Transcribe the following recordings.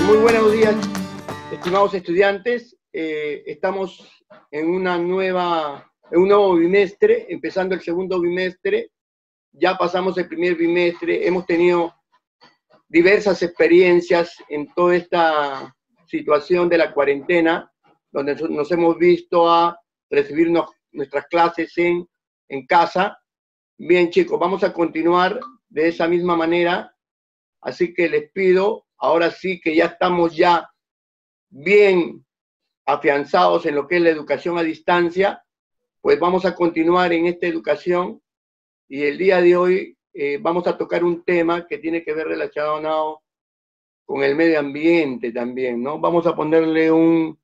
Muy buenos días, estimados estudiantes. Estamos en un nuevo bimestre, empezando el segundo bimestre. Ya pasamos el primer bimestre, hemos tenido diversas experiencias en toda esta situación de la cuarentena, donde nos hemos visto a recibir nuestras clases en casa. Bien, chicos, vamos a continuar de esa misma manera, así que les pido, ahora sí que ya estamos ya bien afianzados en lo que es la educación a distancia, pues vamos a continuar en esta educación y el día de hoy vamos a tocar un tema que tiene que ver relacionado con el medio ambiente también, ¿no? Vamos a ponerle un...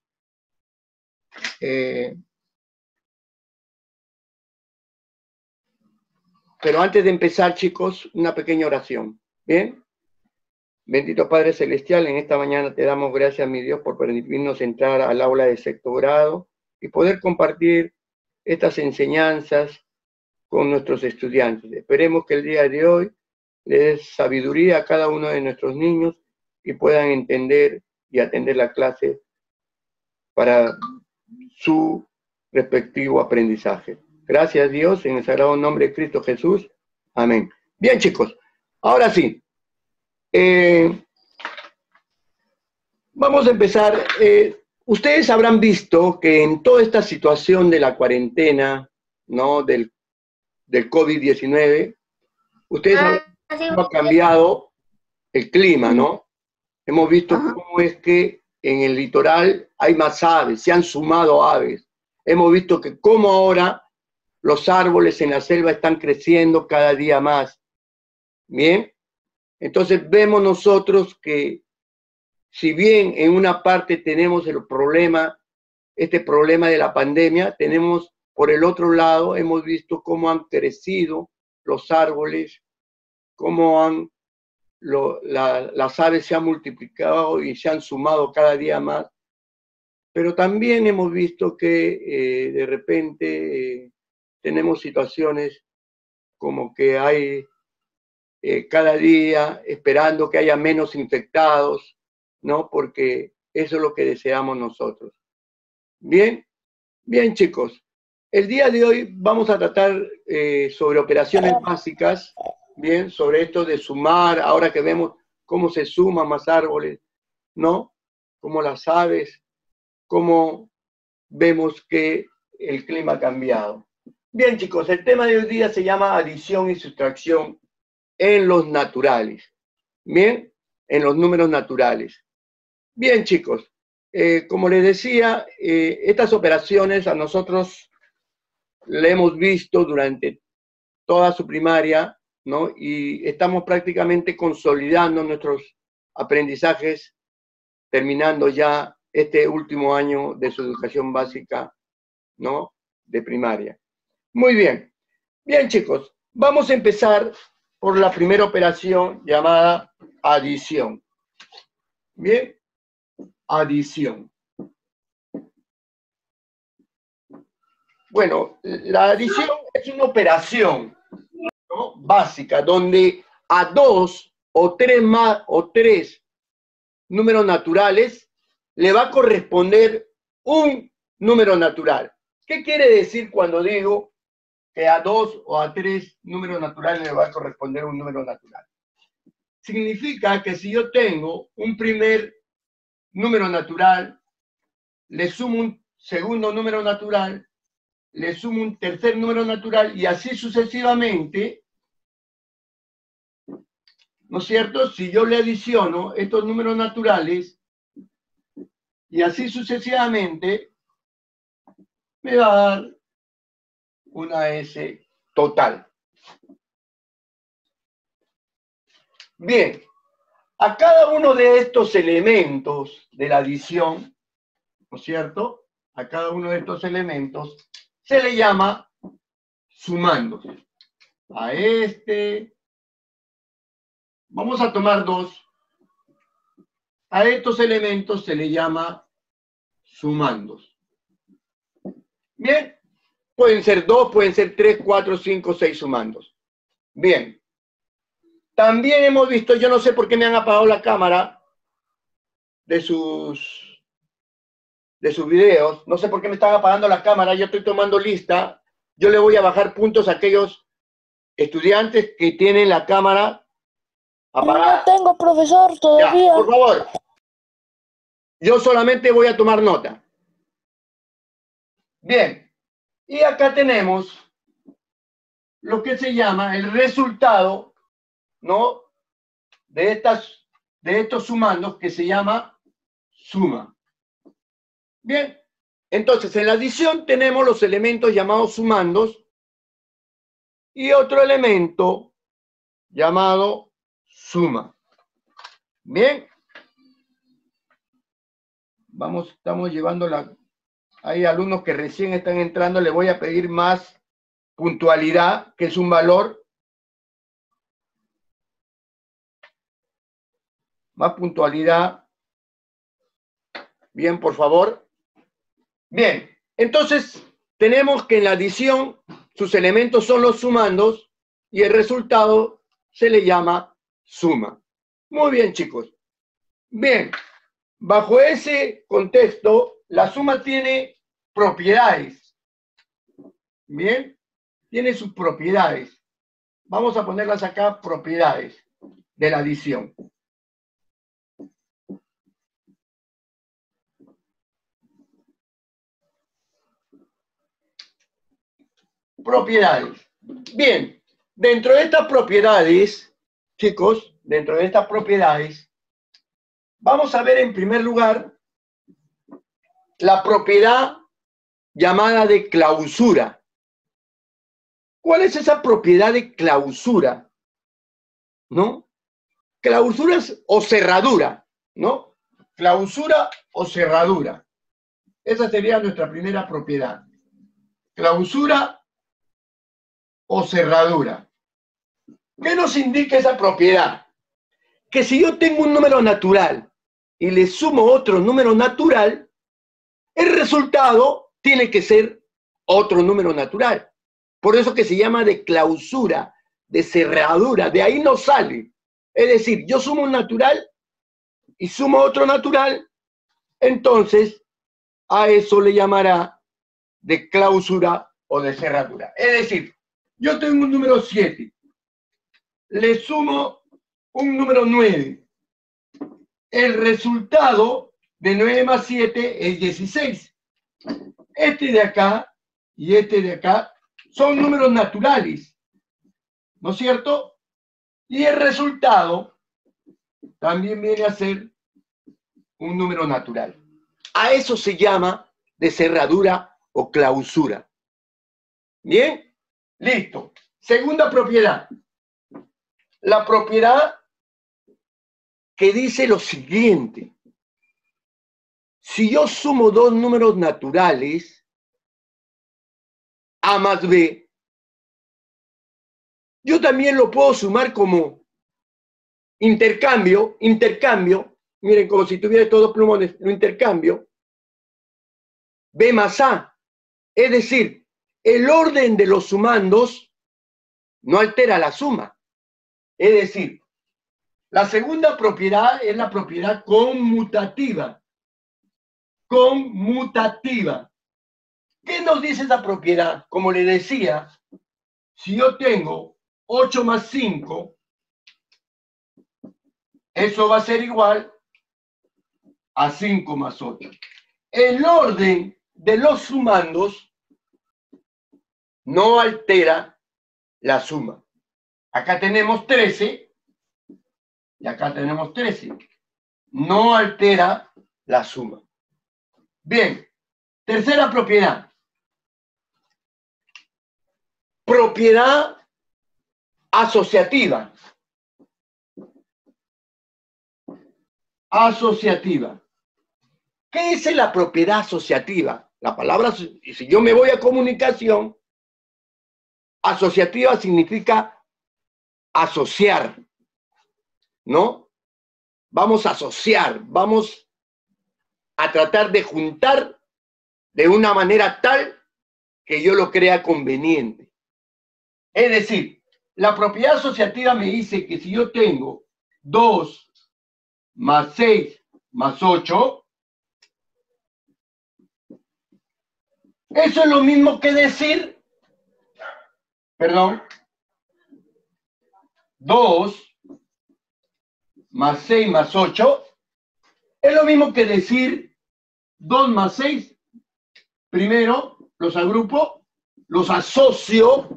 pero antes de empezar, chicos, una pequeña oración, ¿bien? Bendito Padre Celestial, en esta mañana te damos gracias, mi Dios, por permitirnos entrar al aula de sexto grado y poder compartir estas enseñanzas con nuestros estudiantes. Esperemos que el día de hoy le des sabiduría a cada uno de nuestros niños y puedan entender y atender la clase para su respectivo aprendizaje. Gracias, Dios, en el sagrado nombre de Cristo Jesús. Amén. Bien, chicos, ahora sí. Vamos a empezar. Ustedes habrán visto que en toda esta situación de la cuarentena, ¿no? Del COVID-19, ustedes han visto cómo ha cambiado el clima, ¿no? Hemos visto cómo es que en el litoral hay más aves, se han sumado aves. Hemos visto que cómo ahora los árboles en la selva están creciendo cada día más. Bien, entonces vemos nosotros que si bien en una parte tenemos este problema de la pandemia, tenemos por el otro lado, hemos visto cómo han crecido los árboles, cómo las aves se han multiplicado y se han sumado cada día más, pero también hemos visto que de repente tenemos situaciones como que hay cada día esperando que haya menos infectados, ¿no? Porque eso es lo que deseamos nosotros. Bien, bien, chicos. El día de hoy vamos a tratar sobre operaciones básicas, bien, sobre esto de sumar, ahora que vemos cómo se suman más árboles, ¿no? Como las aves, cómo vemos que el clima ha cambiado. Bien, chicos, el tema de hoy día se llama adición y sustracción en los naturales. Bien, en los números naturales. Bien, chicos, como les decía, estas operaciones a nosotros le hemos visto durante toda su primaria, ¿no? Y estamos prácticamente consolidando nuestros aprendizajes, terminando ya este último año de su educación básica, ¿no? De primaria. Muy bien. Bien, chicos, vamos a empezar por la primera operación llamada adición. Bien, adición. Bueno, la adición es una operación, ¿no? Básica, donde a dos o tres números naturales le va a corresponder un número natural. ¿Qué quiere decir cuando digo que a dos o a tres números naturales le va a corresponder un número natural? Significa que si yo tengo un primer número natural, le sumo un segundo número natural, le sumo un tercer número natural y así sucesivamente, ¿no es cierto? Si yo le adiciono estos números naturales y así sucesivamente, me va a dar una S total. Bien, a cada uno de estos elementos de la adición, ¿no es cierto? A cada uno de estos elementos se le llama sumandos. A este, vamos a tomar dos. A estos elementos se le llama sumandos. Bien, pueden ser 2, pueden ser 3, 4, 5, 6 sumandos. Bien. También hemos visto, yo no sé por qué me han apagado la cámara, de sus videos. No sé por qué me están apagando la cámara, yo estoy tomando lista. Yo le voy a bajar puntos a aquellos estudiantes que tienen la cámara apagada. No tengo, profesor, todavía. Ya, por favor. Yo solamente voy a tomar nota. Bien. Y acá tenemos lo que se llama el resultado, ¿no? De estos sumandos, que se llama suma. Bien. Entonces, en la adición tenemos los elementos llamados sumandos y otro elemento llamado suma. Bien. Estamos llevando hay alumnos que recién están entrando, les voy a pedir más puntualidad, que es un valor. Más puntualidad. Bien, por favor. Bien, entonces tenemos que en la adición sus elementos son los sumandos y el resultado se le llama suma. Muy bien, chicos. Bien, bajo ese contexto, la suma tiene propiedades. Bien, tiene sus propiedades. Vamos a ponerlas acá, propiedades de la adición. Propiedades. Bien, dentro de estas propiedades, chicos, dentro de estas propiedades, vamos a ver en primer lugar la propiedad llamada de clausura. ¿Cuál es esa propiedad de clausura? ¿No? Clausura o cerradura, ¿no? Clausura o cerradura. Esa sería nuestra primera propiedad. Clausura o cerradura. ¿Qué nos indica esa propiedad? Que si yo tengo un número natural y le sumo otro número natural, el resultado tiene que ser otro número natural. Por eso que se llama de clausura, de cerradura, de ahí no sale. Es decir, yo sumo un natural y sumo otro natural, entonces a eso le llamará de clausura o de cerradura. Es decir, yo tengo un número 7, le sumo un número 9. El resultado de 9 más 7 es 16. Este de acá y este de acá son números naturales, ¿no es cierto? Y el resultado también viene a ser un número natural. A eso se llama de cerradura o clausura. ¿Bien? Listo. Segunda propiedad. La propiedad que dice lo siguiente. Si yo sumo dos números naturales, A más B, yo también lo puedo sumar como intercambio, miren, como si tuviera todos plumones, lo intercambio, B más A. Es decir, el orden de los sumandos no altera la suma. Es decir, la segunda propiedad es la propiedad conmutativa. Conmutativa. ¿Qué nos dice esa propiedad? Como le decía, si yo tengo 8 más 5, eso va a ser igual a 5 más 8. El orden de los sumandos no altera la suma. Acá tenemos 13 y acá tenemos 13. No altera la suma. Bien, tercera propiedad. Propiedad asociativa. Asociativa. ¿Qué es la propiedad asociativa? La palabra, si yo me voy a comunicación, asociativa significa asociar, ¿no? Vamos a asociar, vamos a tratar de juntar de una manera tal que yo lo crea conveniente. Es decir, la propiedad asociativa me dice que si yo tengo 2 más 6 más 8. Eso es lo mismo que decir, perdón, 2 más 6 más 8. Es lo mismo que decir 2 más 6. Primero los agrupo, los asocio.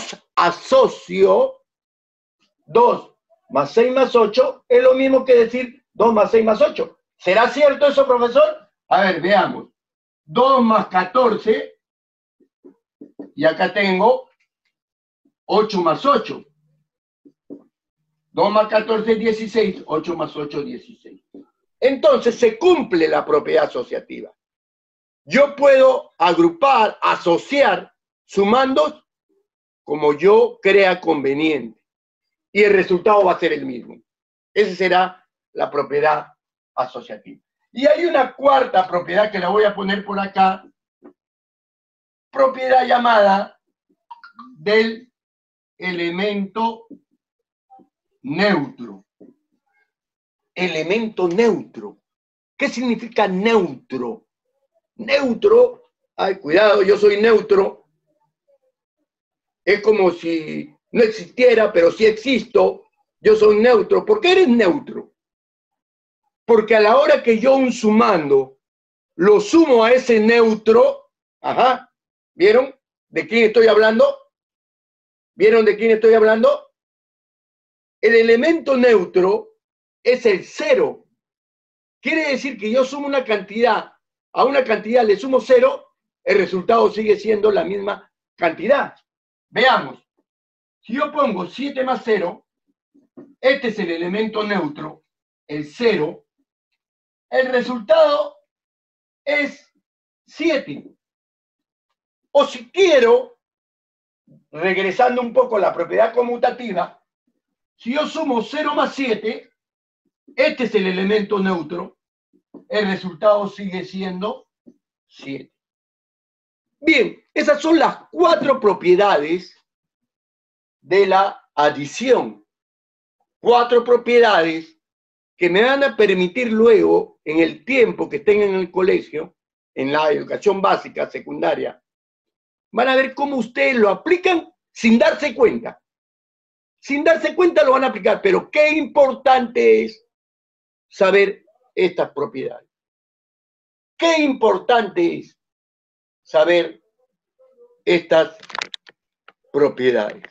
2 más 6 más 8 es lo mismo que decir 2 más 6 más 8. ¿Será cierto eso, profesor? A ver, veamos. 2 más 14, y acá tengo 8 más 8. 2 más 14 es 16, 8 más 8 16. Entonces se cumple la propiedad asociativa. Yo puedo agrupar, asociar, sumandos como yo crea conveniente. Y el resultado va a ser el mismo. Esa será la propiedad asociativa. Y hay una cuarta propiedad que la voy a poner por acá. Propiedad llamada del elemento neutro. Elemento neutro. ¿Qué significa neutro? Neutro, ay, cuidado, yo soy neutro. Es como si no existiera, pero sí existo. Yo soy neutro. ¿Por qué eres neutro? Porque a la hora que yo un sumando lo sumo a ese neutro, ajá, ¿vieron de quién estoy hablando? ¿Vieron de quién estoy hablando? El elemento neutro es el 0. Quiere decir que yo sumo una cantidad, a una cantidad le sumo 0, el resultado sigue siendo la misma cantidad. Veamos, si yo pongo 7 más 0, este es el elemento neutro, el 0, el resultado es 7. O si quiero, regresando un poco a la propiedad conmutativa, si yo sumo 0 más 7, este es el elemento neutro, el resultado sigue siendo 7. Bien, esas son las 4 propiedades de la adición. 4 propiedades que me van a permitir luego, en el tiempo que tengan en el colegio, en la educación básica, secundaria, van a ver cómo ustedes lo aplican sin darse cuenta. Sin darse cuenta lo van a aplicar, pero qué importante es saber estas propiedades. Qué importante es saber estas propiedades.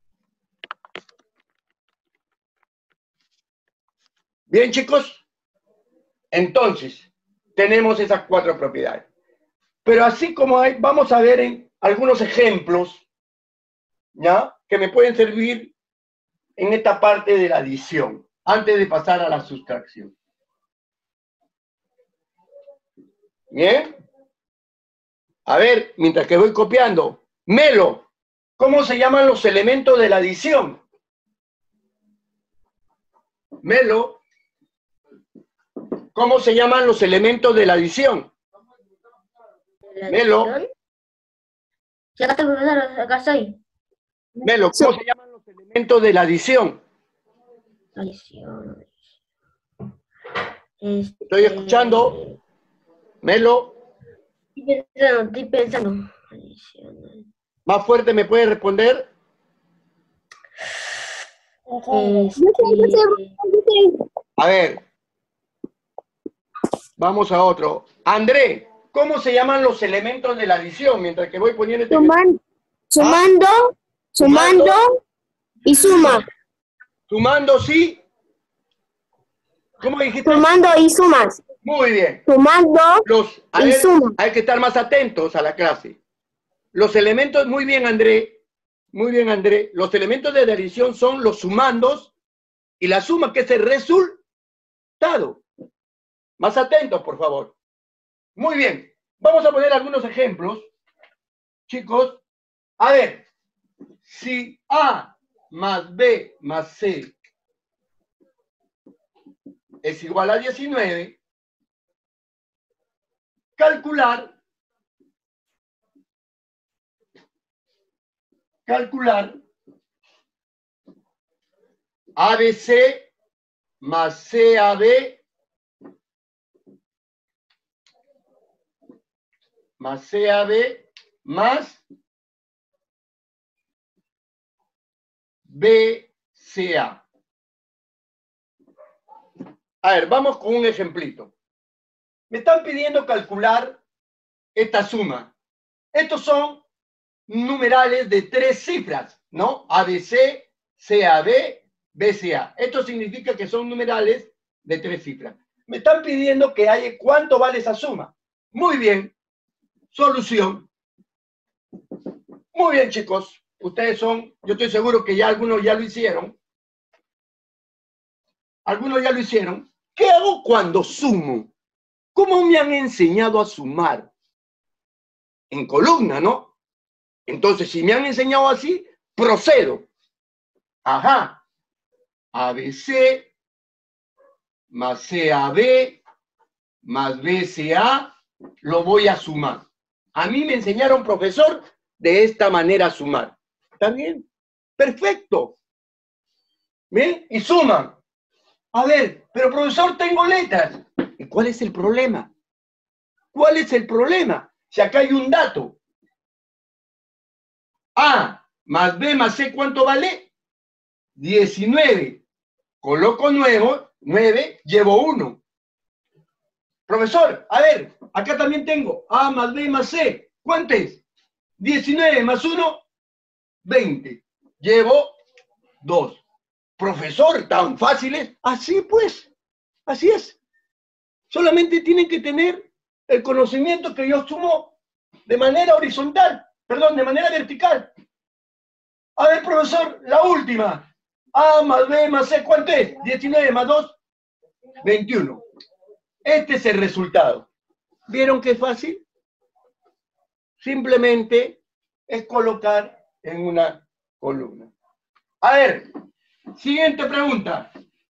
Bien, chicos, entonces tenemos esas 4 propiedades. Pero así como hay, vamos a ver en algunos ejemplos, ¿ya? Que me pueden servir en esta parte de la adición, antes de pasar a la sustracción. ¿Bien? A ver, mientras que voy copiando. Melo, ¿cómo se llaman los elementos de la adición? Melo, ¿cómo se llaman los elementos de la adición? Melo. Sí, acá estoy, profesor, acá estoy. Melo, ¿cómo se llaman los elementos de la adición? Adición. Estoy escuchando. Melo. Estoy pensando. Adición. ¿Más fuerte me puede responder? A ver. Vamos a otro. André, ¿cómo se llaman los elementos de la adición? Mientras que voy poniendo este... Sumando y suma. Sumando, sí. ¿Cómo dijiste? Sumando y sumas. Muy bien. Sumando y suma. Hay que estar más atentos a la clase. Los elementos, muy bien, André. Muy bien, André. Los elementos de la adición son los sumandos y la suma, que es el resultado. Más atentos, por favor. Muy bien. Vamos a poner algunos ejemplos. Chicos, a ver. Si A más B más C es igual a 19, calcular ABC más CAB más CAB más BCA. A ver, vamos con un ejemplito. Me están pidiendo calcular esta suma. Estos son numerales de 3 cifras, ¿no? ABC, CAB, BCA. Esto significa que son numerales de 3 cifras. Me están pidiendo que haya cuánto vale esa suma. Muy bien. Solución. Muy bien, chicos. Ustedes son, yo estoy seguro que ya algunos ya lo hicieron. Algunos ya lo hicieron. ¿Qué hago cuando sumo? ¿Cómo me han enseñado a sumar? En columna, ¿no? Entonces, si me han enseñado así, procedo. Ajá. ABC más CAB más BCA lo voy a sumar. A mí me enseñaron, profesor, de esta manera a sumar. ¿Está bien? Perfecto. ¿Ven? Y suman. A ver, pero profesor, tengo letras. ¿Y cuál es el problema? ¿Cuál es el problema? Si acá hay un dato. A más B más C, ¿cuánto vale? 19. Coloco 9, llevo 1. Profesor, a ver, acá también tengo A más B más C. ¿Cuánto es? 19 más 1, 20. Llevo 2. Profesor, ¿tan fácil es? Así pues, así es. Solamente tienen que tener el conocimiento que yo sumo de manera horizontal, perdón, de manera vertical. A ver, profesor, la última. A más B más C, ¿cuánto es? 19 más 2, 21. Este es el resultado. ¿Vieron qué es fácil? Simplemente es colocar en una columna. A ver, siguiente pregunta.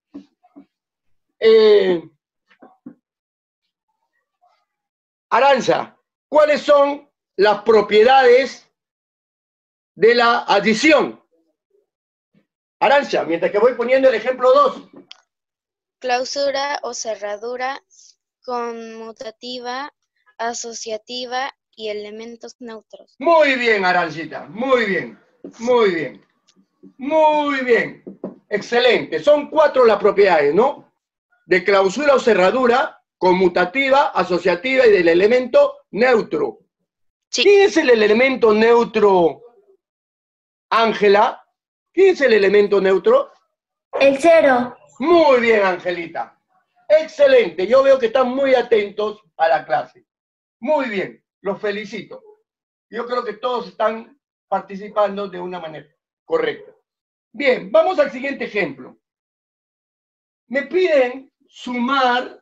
Aranza, ¿cuáles son las propiedades de la adición? Aranza, mientras que voy poniendo el ejemplo 2. Clausura o cerradura, conmutativa, asociativa y elementos neutros. Muy bien, Arancita, muy bien, muy bien, muy bien. Excelente. Son 4 las propiedades, ¿no? De clausura o cerradura, conmutativa, asociativa y del elemento neutro. Sí. ¿Quién es el elemento neutro, Ángela? ¿Quién es el elemento neutro? El 0. Muy bien, Angelita. Excelente. Yo veo que están muy atentos a la clase. Muy bien. Los felicito. Yo creo que todos están participando de una manera correcta. Bien, vamos al siguiente ejemplo. Me piden sumar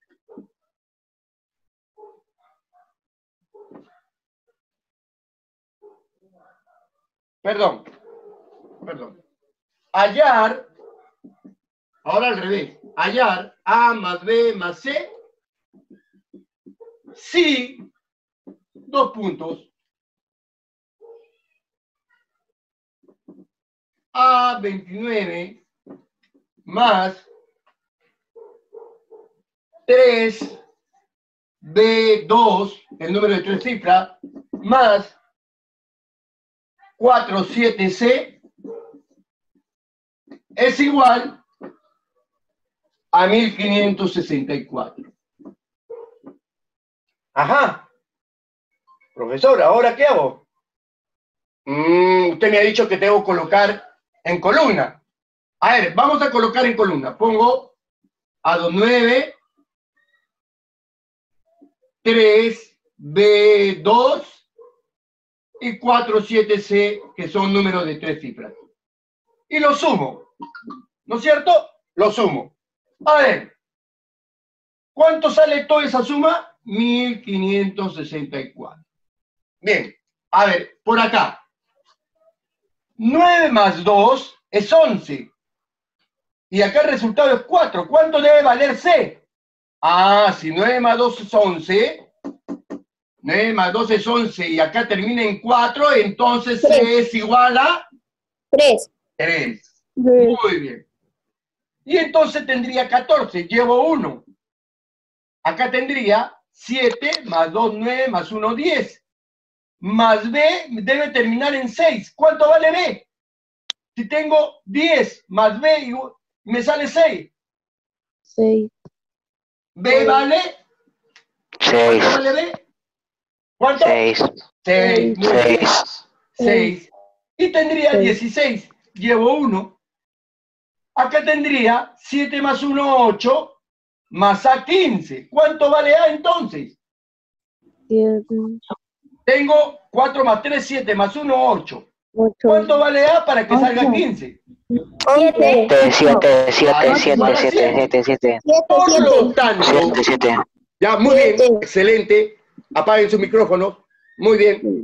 perdón. Hallar, ahora al revés, hallar A más B más C, si, 2 puntos, A29 más 3B2, el número de 3 cifras, más 47C es igual a 1564. Ajá. Profesor, ¿ahora qué hago? Usted me ha dicho que tengo que colocar en columna. A ver, vamos a colocar en columna. Pongo A29, 3B2 y 47C, que son números de 3 cifras. Y lo sumo. ¿No es cierto? Lo sumo. A ver, ¿cuánto sale toda esa suma? 1564. Bien, a ver, por acá. 9 más 2 es 11. Y acá el resultado es 4. ¿Cuánto debe valer C? Ah, si 9 más 2 es 11, 9 más 2 es 11 y acá termina en 4, entonces 3. C es igual a 3. 3. Muy bien. Y entonces tendría 14, llevo 1. Acá tendría 7, más 2, 9, más 1, 10. Más B debe terminar en 6. ¿Cuánto vale B? Si tengo 10 más B, me sale 6. 6. B vale... 6. ¿Cuánto vale B? ¿Cuánto? 6. 6. Muy bien. 6. Y tendría 6. 16. Llevo 1. Acá tendría 7 más 1, 8, más A, 15. ¿Cuánto vale A entonces? 7. Tengo 4 más 3, 7, más 1, 8. 8. ¿Cuánto vale A para que salga 8. 15? 7. 7. Por lo tanto, 7. ya, muy bien, excelente. Apaguen su micrófono. Muy bien.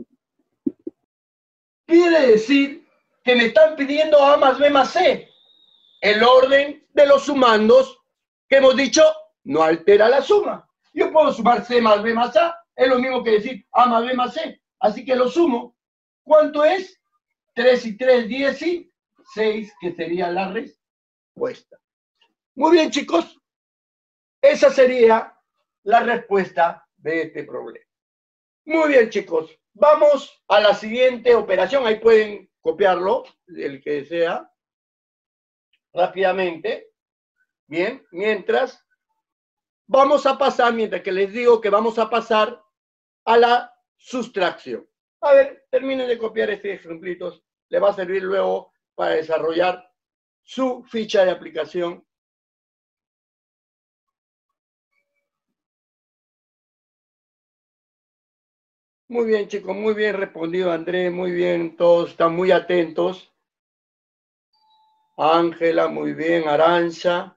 Quiere decir que me están pidiendo A más B más C. El orden de los sumandos que hemos dicho no altera la suma. Yo puedo sumar C más B más A. Es lo mismo que decir A más B más C. Así que lo sumo. ¿Cuánto es? 3 y 3, 10 y 6, que sería la respuesta. Muy bien, chicos. Esa sería la respuesta de este problema. Muy bien, chicos. Vamos a la siguiente operación. Ahí pueden copiarlo, el que desea, rápidamente. Bien, mientras que les digo que vamos a pasar a la sustracción. A ver, terminen de copiar este ejemplito. Le va a servir luego para desarrollar su ficha de aplicación. Muy bien, chicos, muy bien respondido, Andrés, muy bien, todos están muy atentos. Ángela, muy bien, Arancha.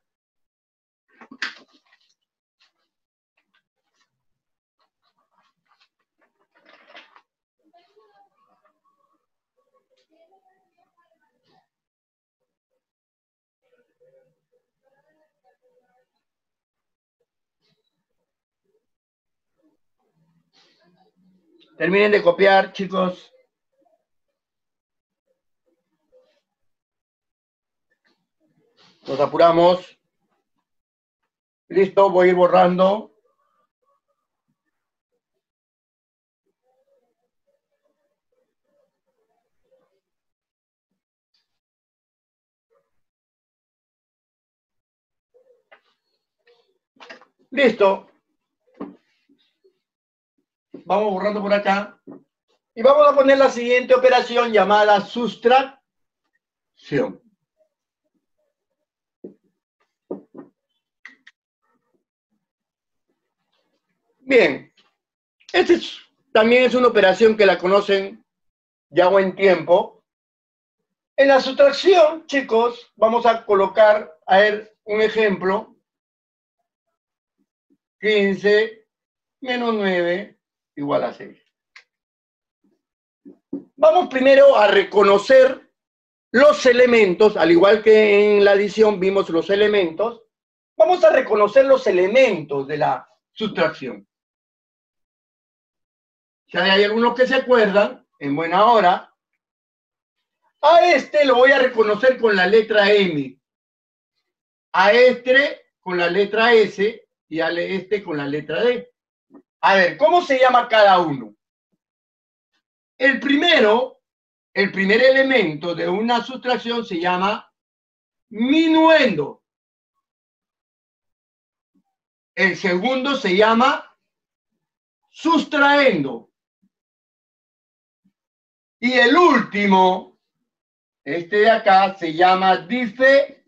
Terminen de copiar, chicos. Nos apuramos. Listo, voy a ir borrando. Listo. Vamos borrando por acá. Y vamos a poner la siguiente operación llamada sustracción. Bien. También es una operación que la conocen ya buen tiempo. En la sustracción, chicos, vamos a colocar, a ver, un ejemplo. 15 menos 9 igual a 6. Vamos primero a reconocer los elementos, al igual que en la adición vimos los elementos, vamos a reconocer los elementos de la sustracción. Si hay algunos que se acuerdan, en buena hora, a este lo voy a reconocer con la letra M, a este con la letra S y a este con la letra D. A ver, ¿cómo se llama cada uno? El primer elemento de una sustracción se llama minuendo. El segundo se llama sustraendo. Y el último, este de acá, se llama diferencia.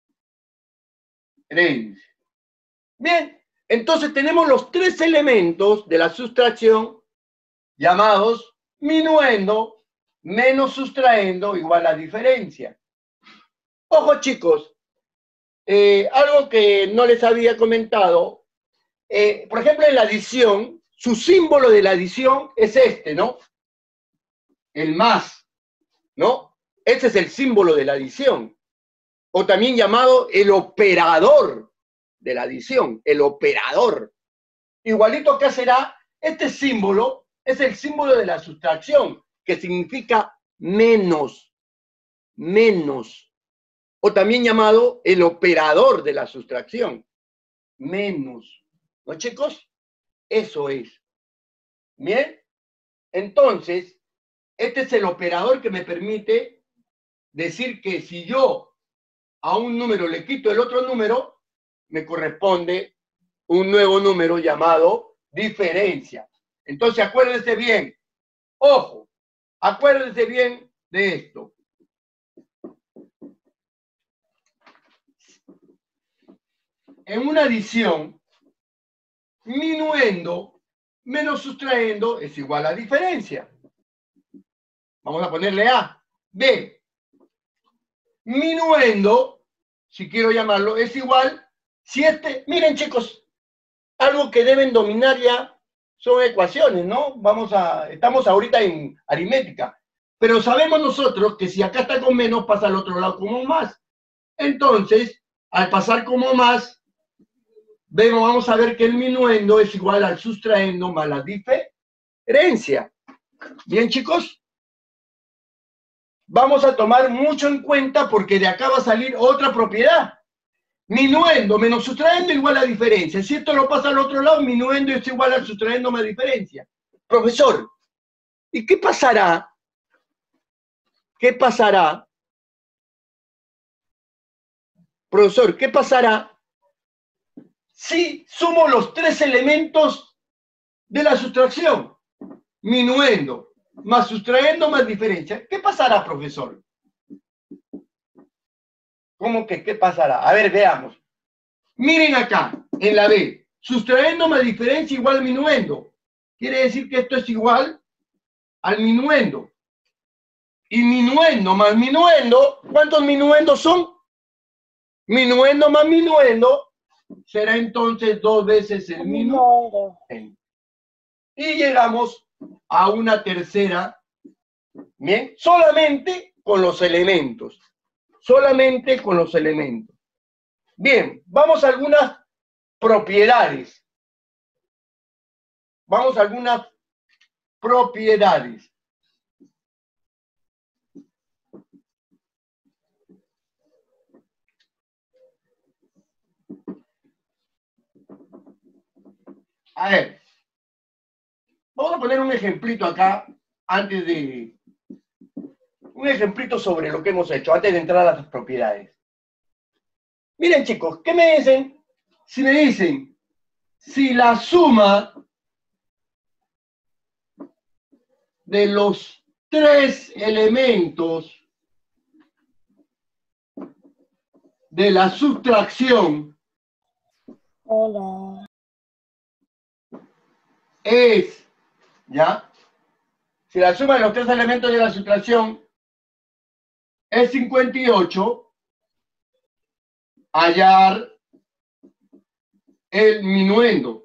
Bien, entonces tenemos los tres elementos de la sustracción llamados minuendo menos sustraendo igual a diferencia. Ojo, chicos, algo que no les había comentado, por ejemplo, en la adición, su símbolo de la adición es este, ¿no? El más, ¿no? Ese es el símbolo de la adición, o también llamado el operador de la adición, el operador. Igualito que será, este símbolo es el símbolo de la sustracción, que significa menos, menos, o también llamado el operador de la sustracción, menos, ¿no, chicos? Eso es. ¿Bien? Entonces, este es el operador que me permite decir que si yo a un número le quito el otro número, me corresponde un nuevo número llamado diferencia. Entonces, acuérdense bien. Ojo, acuérdense bien de esto. En una adición, minuendo menos sustrayendo es igual a diferencia. Vamos a ponerle A. B. Minuendo, si quiero llamarlo, es igual si miren chicos, algo que deben dominar ya son ecuaciones, ¿no? Estamos ahorita en aritmética, pero sabemos nosotros que si acá está con menos, pasa al otro lado como más. Entonces, al pasar como más, vamos a ver que el minuendo es igual al sustraendo más la diferencia. ¿Bien, chicos? Vamos a tomar mucho en cuenta porque de acá va a salir otra propiedad. Minuendo menos sustraendo igual a diferencia. Si esto lo pasa al otro lado, minuendo es igual al sustraendo más diferencia. Profesor, ¿y qué pasará? ¿Qué pasará? Profesor, ¿qué pasará si sumo los tres elementos de la sustracción? Minuendo más sustrayendo más diferencia. ¿Qué pasará, profesor? ¿Cómo que qué pasará? A ver, veamos. Miren acá, en la B. Sustrayendo más diferencia igual a minuendo. Quiere decir que esto es igual al minuendo. Y minuendo más minuendo, ¿cuántos minuendos son? Minuendo más minuendo será entonces 2 veces el minuendo. Y llegamos a una tercera, ¿bien? Solamente con los elementos. Solamente con los elementos. Bien, vamos a algunas propiedades. Vamos a algunas propiedades. A ver. Vamos a poner un ejemplito acá, antes de... Un ejemplito sobre lo que hemos hecho, antes de entrar a las propiedades. Miren, chicos, ¿qué me dicen? Si me dicen, si la suma de los tres elementos de la sustracción es, ¿ya? Si la suma de los tres elementos de la sustracción es 58, hallar el minuendo.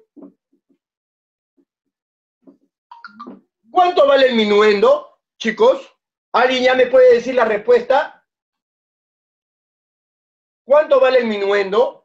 ¿Cuánto vale el minuendo, chicos? ¿Alguien ya me puede decir la respuesta? ¿Cuánto vale el minuendo?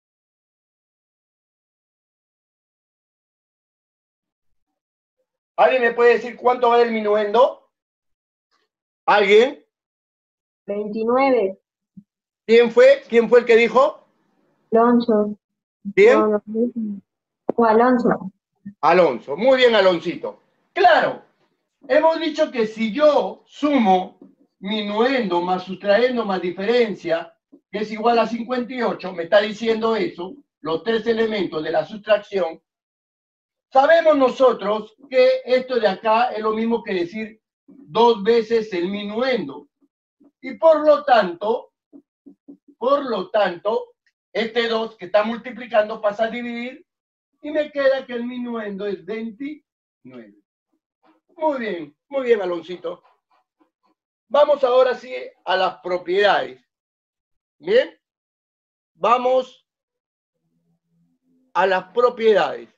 ¿Alguien me puede decir cuánto vale el minuendo? ¿Alguien? 29. ¿Quién fue? ¿Quién fue el que dijo? Alonso. ¿Quién? O Alonso. Alonso. Muy bien, Aloncito. Claro, hemos dicho que si yo sumo minuendo más sustrayendo más diferencia, que es igual a 58, me está diciendo eso, los tres elementos de la sustracción, sabemos nosotros que esto de acá es lo mismo que decir 2 veces el minuendo. Y por lo tanto, este 2 que está multiplicando pasa a dividir y me queda que el minuendo es 29. Muy bien, Aloncito. Vamos ahora sí a las propiedades. Bien, vamos a las propiedades.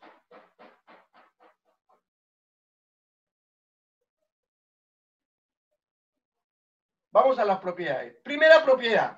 Vamos a las propiedades. Primera propiedad.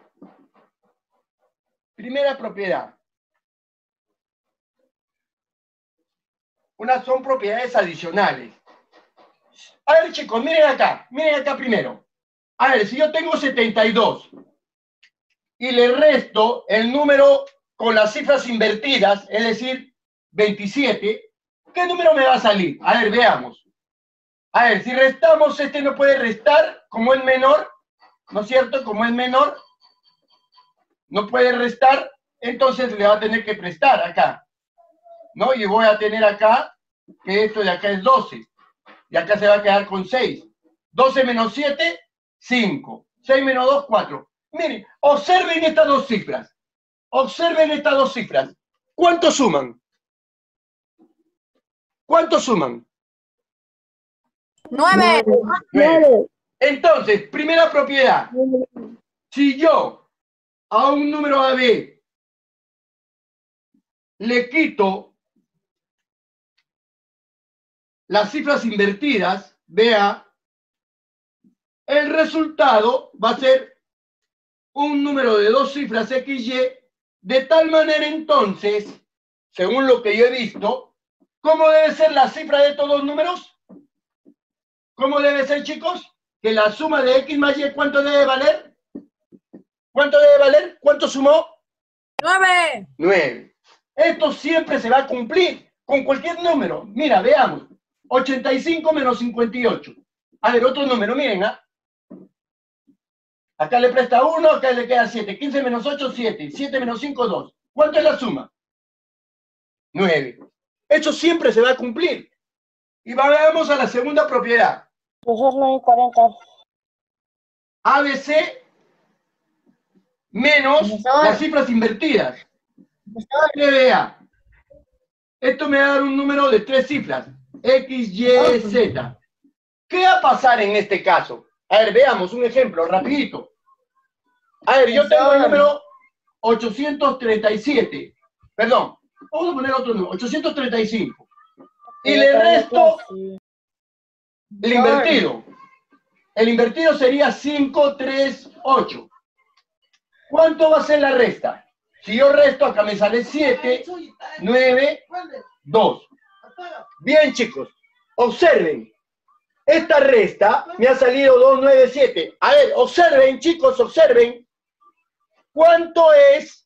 Son propiedades adicionales. A ver, chicos, miren acá primero. A ver, si yo tengo 72 y le resto el número con las cifras invertidas, es decir, 27, ¿Qué número me va a salir? A ver, veamos. A ver, si restamos, este no puede restar, como es menor, ¿no es cierto? Como es menor, no puede restar, entonces le va a tener que prestar acá, ¿no? Y voy a tener acá, que esto de acá es 12, y acá se va a quedar con 6. 12 menos 7, 5. 6 menos 2, 4. Miren, observen estas dos cifras. Observen estas dos cifras. ¿Cuánto suman? ¿Cuánto suman? 9. 9. Entonces, primera propiedad. Si yo a un número AB le quito las cifras invertidas, vea, el resultado va a ser un número de dos cifras XY, de tal manera entonces, según lo que yo he visto, ¿cómo debe ser la cifra de estos dos números? ¿Cómo debe ser, chicos? Que la suma de X más Y, ¿cuánto debe valer? ¿Cuánto debe valer? ¿Cuánto sumó? 9. 9. Esto siempre se va a cumplir con cualquier número. Mira, veamos. 85 menos 58. A ver, otro número, miren, ¿ah? Acá le presta 1, acá le queda 7. 15 menos 8, 7. 7 menos 5, 2. ¿Cuánto es la suma? 9. Esto siempre se va a cumplir. Y vamos a la segunda propiedad. Profesor, 9 y 40. ABC menos Profesor. las cifras invertidas. BA. Esto me va a dar un número de 3 cifras. X, Y, Z. ¿Qué va a pasar en este caso? A ver, veamos un ejemplo, rapidito. A ver, yo tengo el número 837. Perdón, vamos a poner otro número, 835. Y le resto el invertido. El invertido sería 5, 3, 8. ¿Cuánto va a ser la resta? Si yo resto, acá me sale 7, 9, 2. Bien, chicos, observen. Esta resta me ha salido 2, 9, 7. A ver, observen, chicos, observen. ¿Cuánto es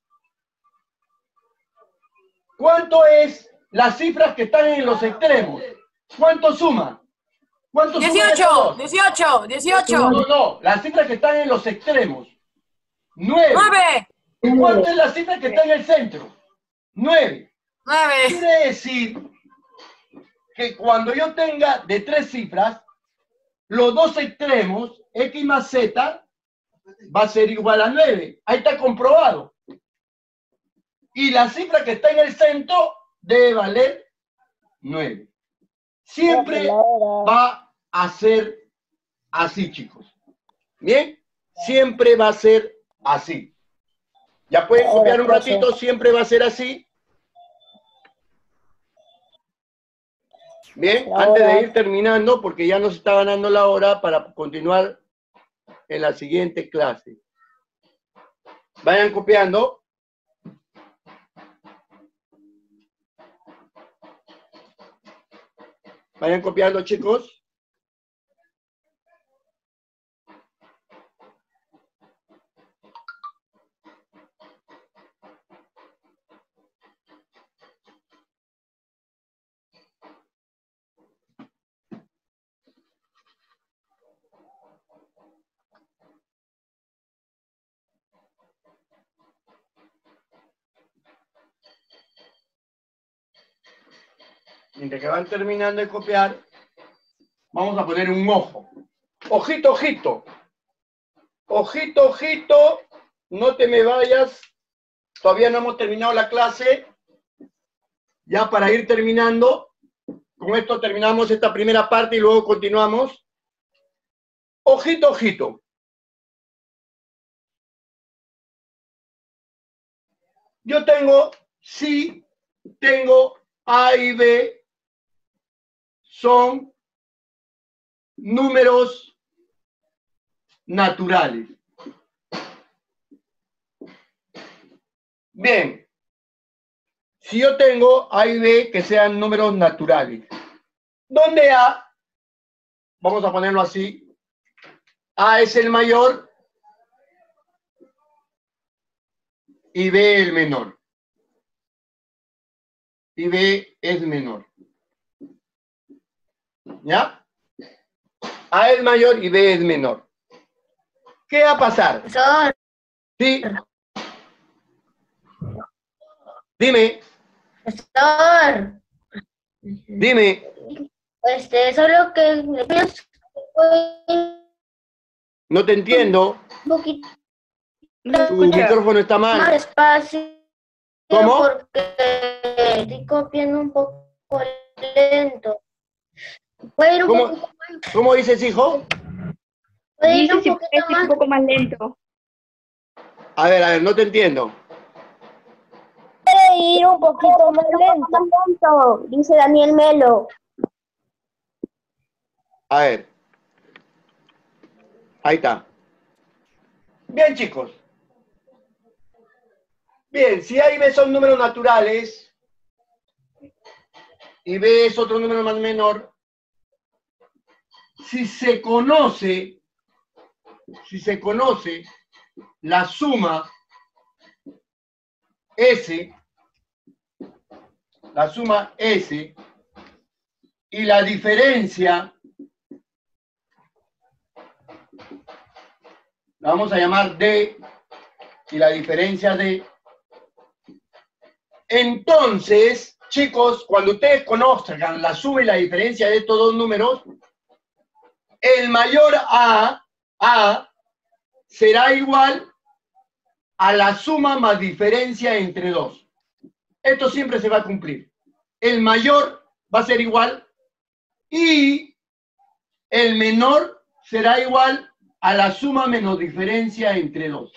las cifras que están en los extremos? ¿Cuánto suma? ¿Cuánto suma 18. 18. 18. No, las cifras que están en los extremos. 9. 9. ¿Y cuánto es la cifra que está en el centro? 9. 9. Quiere decir que cuando yo tenga de 3 cifras, los dos extremos, X más Z, va a ser igual a 9. Ahí está comprobado. Y la cifra que está en el centro debe valer 9. Siempre va a ser así, chicos. ¿Bien? Siempre va a ser así. Ya pueden copiar un ratito, siempre va a ser así. Bien, antes de ir terminando, porque ya nos está ganando la hora para continuar en la siguiente clase. Vayan copiando. Vayan copiando, chicos. Mientras que van terminando de copiar, vamos a poner un ojo. Ojito, ojito. Ojito, ojito. No te me vayas. Todavía no hemos terminado la clase. Ya para ir terminando. Con esto terminamos esta primera parte y luego continuamos. Ojito, ojito. Yo tengo, sí, tengo A y B. Son números naturales. Bien, si yo tengo A y B que sean números naturales, donde A, vamos a ponerlo así, A es el mayor y B el menor. Y B es menor. ¿Ya? A es mayor y B es menor. ¿Qué va a pasar? Profesor, Sí. Dime, profesor. dime. Solo que le pido No te entiendo. un poquito Tu micrófono está más mal. despacio. ¿Cómo? Porque estoy copiando un poco lento. ¿Puede ir un ¿Cómo, poquito, cómo dices, hijo? puede ir Dice un si poquito puede ir un más? poco más lento. A ver, no te entiendo. Puede ir un poquito más lento, dice Daniel Melo. A ver. Ahí está. Bien, chicos. Bien, si A y B son números naturales y B es otro número más menor, si se conoce la suma S y la diferencia, la vamos a llamar D y la diferencia D. Entonces, chicos, cuando ustedes conozcan la suma y la diferencia de estos dos números, el mayor A será igual a la suma más diferencia entre dos. Esto siempre se va a cumplir. El mayor va a ser igual y el menor será igual a la suma menos diferencia entre dos.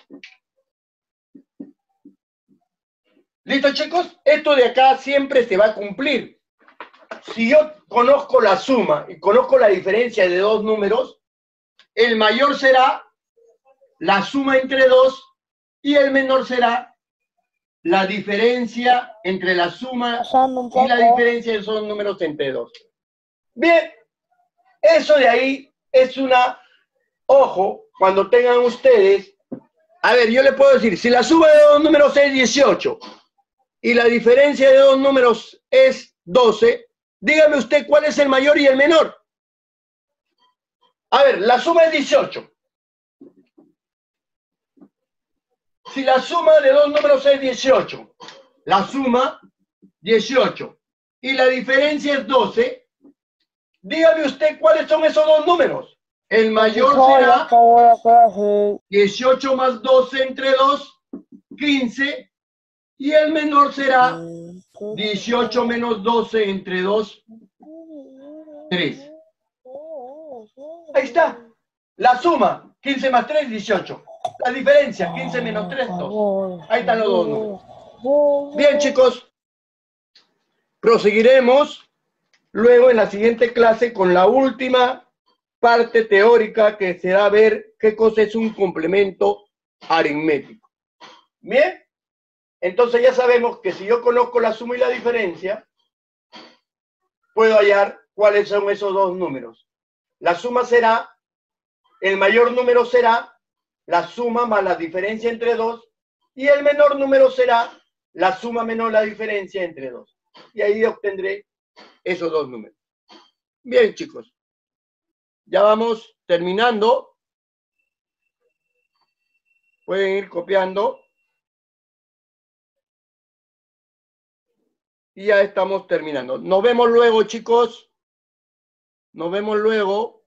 ¿Listo, chicos? Esto de acá siempre se va a cumplir. Si yo conozco la suma y conozco la diferencia de dos números, el mayor será la suma entre dos y el menor será la diferencia entre la suma y la diferencia de esos números entre dos. Bien, eso de ahí es una... Ojo, cuando tengan ustedes... A ver, yo les puedo decir, si la suma de dos números es 18 y la diferencia de dos números es 12, dígame usted cuál es el mayor y el menor. A ver, la suma es 18. Si la suma de dos números es 18, la suma 18 y la diferencia es 12, dígame usted cuáles son esos dos números. El mayor será 18 más 12 entre 2, 15, y el menor será 18 menos 12 entre 2, 3. Ahí está. La suma, 15 más 3, 18. La diferencia, 15 menos 3, 2. Ahí están los dos números. Bien, chicos. Proseguiremos luego en la siguiente clase con la última parte teórica, que será ver qué cosa es un complemento aritmético. Bien. Entonces ya sabemos que si yo conozco la suma y la diferencia, puedo hallar cuáles son esos dos números. La suma será, el mayor número será la suma más la diferencia entre dos, y el menor número será la suma menos la diferencia entre dos. Y ahí obtendré esos dos números. Bien, chicos. Ya vamos terminando. Pueden ir copiando. Y ya estamos terminando. Nos vemos luego, chicos. Nos vemos luego.